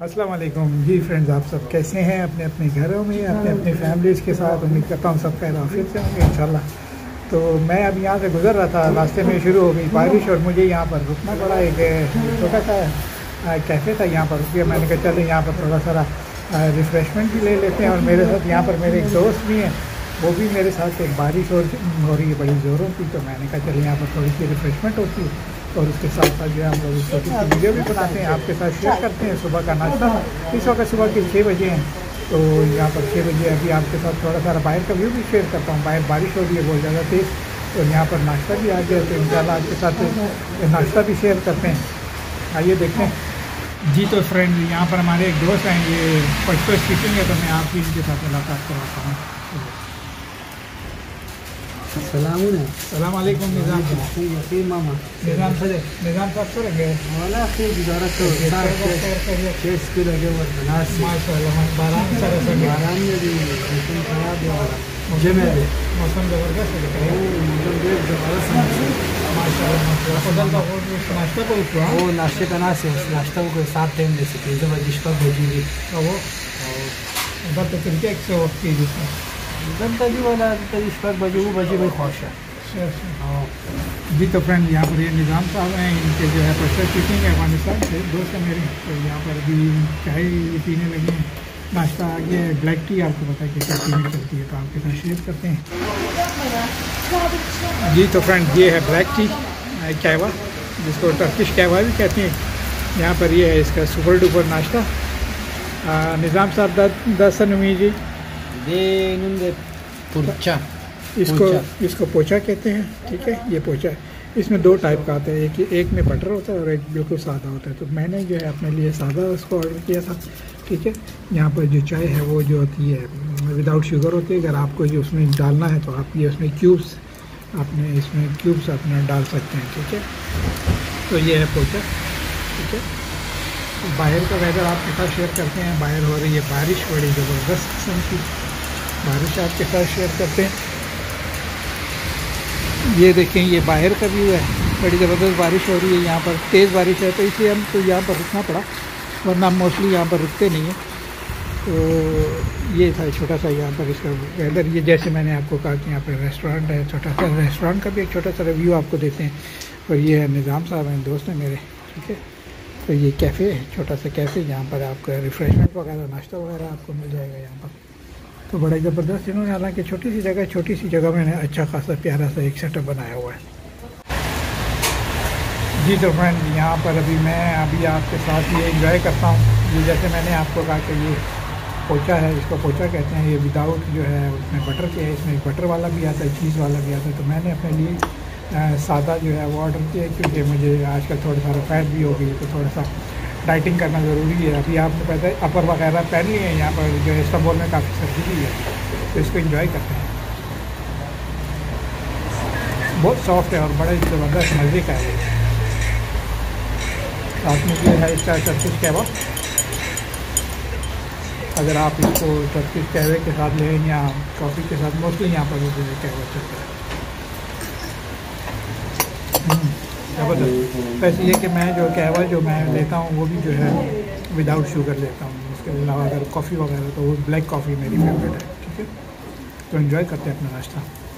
अस्सलाम वालेकुम जी फ्रेंड्स, आप सब कैसे हैं? अपने अपने घरों में अपने अपने फैमिलीज़ के साथ। उम्मीद करता हूँ सब खैर आफियत से होंगे इंशाल्लाह। तो मैं अब यहाँ से गुज़र रहा था, रास्ते में शुरू हो गई बारिश और मुझे यहाँ पर रुकना पड़ा। एक छोटा सा कैफ़े था, यहाँ पर रुकिए। मैंने कहा चलो यहाँ पर थोड़ा सा रिफ़्रेशमेंट भी ले लेते हैं। और मेरे साथ यहाँ पर मेरे एक दोस्त भी हैं, वो भी मेरे साथ। एक बारिश हो रही है बड़ी ज़ोरों की, तो मैंने कहा चलो यहाँ पर थोड़ी सी रिफ़्रेशमेंट होती है और उसके साथ साथ जो है हम लोग छोटी सी वीडियो भी बनाते हैं, आपके साथ शेयर करते हैं। सुबह का नाश्ता इस वक्त सुबह के 6 बजे हैं, तो यहाँ पर 6 बजे अभी आपके साथ थोड़ा सा बाहर का व्यू भी शेयर करता हूँ। बाहर बारिश हो रही है बहुत ज़्यादा तेज़, तो यहाँ पर नाश्ता भी आ गया, तो इंशाल्लाह आपके साथ नाश्ता भी शेयर करते हैं। आइए देखते हैं जी। तो फ्रेंड यहाँ पर हमारे एक दोस्त हैं, ये पश्तो स्पीकिंग है, तो मैं आप भी इनके साथ मुलाकात करवाता हूँ। सलाम अलैकुम निज़ाम मामा निज़ाम साहब सर गए वाला खैर गुजारा तो चेस के लगे हुए बनास माशाल्लाह। बारान सारा सर आराम में भी मौसम खराब है, मुझे में मौसम ज़बरदस्त है, मौसम देख जबरदस्त माशाल्लाह। नाश्ता को हुआ वो नाश्ते का ना से नाश्ता को साथ टाइम दे सकते हैं, बजिश पर भेजेंगे वो उधर तो क्रिकेट एक से वक्त की जिसमें गंदगी वाला तरीश पर बजे वो बजे में खुश है जी। तो फ्रेंड यहाँ पर ये निज़ाम साहब हैं, इनके जो है पश्तो स्पीकिंग है, अफगानिस्तान से दोस्त है मेरे। तो यहाँ पर अभी चाय पीने लगे हैं, नाश्ता आ गया है। ब्लैक टी आपको पता है कि क्या पीने चलती है, तो आपके साथ शेयर करते हैं जी। तो फ्रेंड ये है ब्लैक टी कहवा, जिसको टर्किश कहवा भी कहते हैं। यहाँ पर ये है इसका सुपर डुपर नाश्ता। निज़ाम साहब दसनमी जी पोचा, इसको पोचा कहते हैं, ठीक है। ये पोचा है, इसमें 2 टाइप का आता है, एक में बटर होता है और एक बिल्कुल सादा होता है। तो मैंने जो है अपने लिए सादा उसको ऑर्डर किया था, ठीक है। यहाँ पर जो चाय है वो जो होती है विदाउट शुगर होती है। अगर आपको जो उसमें डालना है तो आप ये उसमें क्यूब्स अपने डाल सकते हैं, ठीक है। तो ये है पोचा, ठीक है। बाहर का वेदर आपके साथ शेयर करते हैं। बाहर हो रही है बारिश, बड़ी ज़बरदस्त किस्म की बारिश आपके साथ शेयर करते हैं। ये देखें, ये बाहर का व्यू है, बड़ी ज़बरदस्त बारिश हो रही है। यहाँ पर तेज़ बारिश है, तो इसलिए हमको यहाँ पर रुकना पड़ा, वरना हम मोस्टली यहाँ पर रुकते नहीं हैं। तो ये था छोटा सा यहाँ पर इसका वेदर। ये जैसे मैंने आपको कहा कि यहाँ पर रेस्टोरेंट है, छोटा सा रेस्टोरेंट का भी एक छोटा सा रिव्यू आपको देते हैं। और ये है निज़ाम साहब हैं, दोस्त हैं मेरे, ठीक है। तो ये कैफ़े है, छोटा सा कैफ़े, जहाँ पर आपका रिफ़्रेशमेंट वगैरह नाश्ता वगैरह आपको मिल जाएगा यहाँ पर। तो बड़ा ज़बरदस्त इन्होंने, हालांकि छोटी सी जगह में अच्छा खासा प्यारा सा एक सेटअप बनाया हुआ है जी। तो फ्रेंड यहाँ पर मैं अभी आपके साथ ये एंजॉय करता हूँ। ये जैसे मैंने आपको कहा कि ये पोचा है, इसको पोचा कहते हैं। ये विदाउट जो है उसमें बटर के है, इसमें एक बटर वाला भी आता है, चीज़ वाला भी आता है। तो मैंने अपने लिए सादा जो है वो ऑर्डर किया, क्योंकि मुझे आजकल थोड़ा सा फैट भी हो गई है, तो थोड़ा सा डाइटिंग करना ज़रूरी है। अभी आपको पता है अपर वगैरह पहन लिए हैं, यहाँ पर जो है इस्तांबुल में काफ़ी सर्दी भी है, तो इसको एंजॉय करते हैं। बहुत सॉफ्ट है और बड़ा ज़बरदस्त मज़े का है। साथ में ये है इसका टर्किश कहवा। अगर आप इसको टर्किश कहवे के साथ लें या कॉफ़ी के साथ, मोस्टली यहाँ पर जो है कहवा चलता है। ज़बरदस्त। वैसे ये कि मैं जो कहवा जो मैं लेता हूँ वो भी जो है विदाउट शुगर लेता हूँ। उसके अलावा अगर कॉफ़ी वगैरह तो वो ब्लैक कॉफ़ी मेरी फेवरेट है, ठीक है। तो एंजॉय करते हैं अपना नाश्ता।